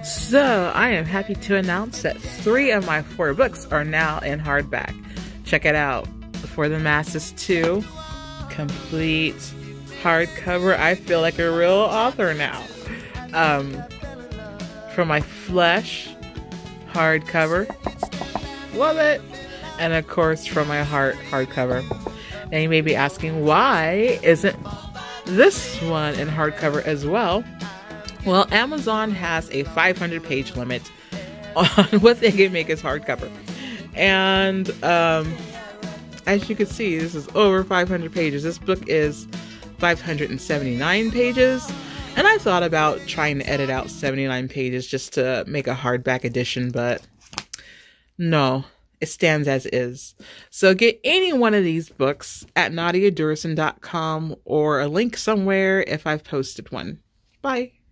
So I am happy to announce that 3 of my 4 books are now in hardback. Check it out. For the Masses 2, complete hardcover. I feel like a real author now. For my Flesh, hardcover. Love it. And of course for my Heart, hardcover. Now you may be asking, why isn't this one in hardcover as well? Well, Amazon has a 500-page limit on what they can make as hardcover. And as you can see, this is over 500 pages. This book is 579 pages. And I thought about trying to edit out 79 pages just to make a hardback edition, but no, it stands as is. So get any one of these books at NadiaDurison.com or a link somewhere if I've posted one. Bye.